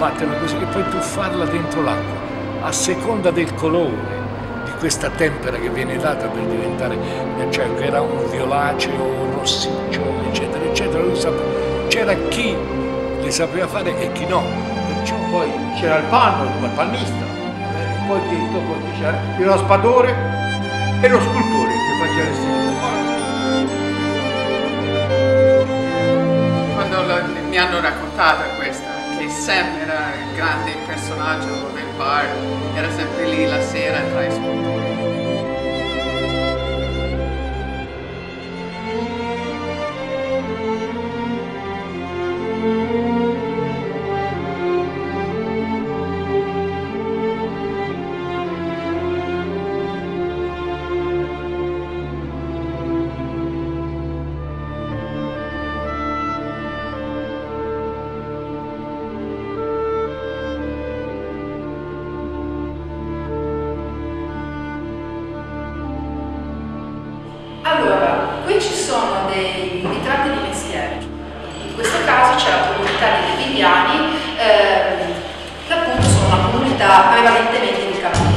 sbatterla così e poi tuffarla dentro l'acqua, a seconda del colore di questa tempera che viene data per diventare l'acciaio, che era un violaceo, rossiccio, eccetera, eccetera. C'era chi le sapeva fare e chi no, perciò poi c'era il panno, il pannista, e poi dopo c'era il raspadore e lo scultore che faceva le stelle. Quando mi hanno raccontata questa, che Sam era il grande personaggio del bar, era sempre lì la sera tra i scultori. Allora, qui ci sono dei ritratti di mestiere. In questo caso c'è la comunità dei Viviani, che appunto sono una comunità prevalentemente di campieri.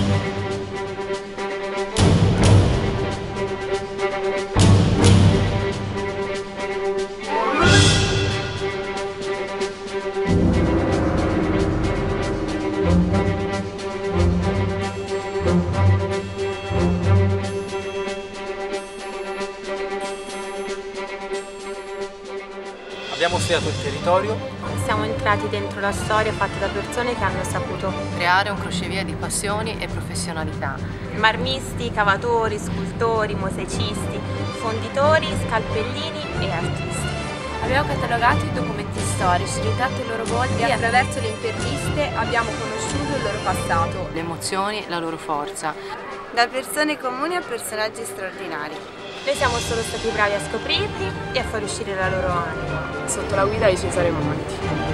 Abbiamo studiato il territorio. Siamo entrati dentro la storia fatta da persone che hanno saputo creare un crocevia di passioni e professionalità. Marmisti, cavatori, scultori, mosaicisti, fonditori, scalpellini e artisti. Abbiamo catalogato i documenti storici, ritratto i loro volti e attraverso le interviste abbiamo conosciuto il loro passato, le emozioni, la loro forza. Da persone comuni a personaggi straordinari. Noi siamo solo stati bravi a scoprirli e a far uscire la loro anima. Sotto la guida di Cesare Monti.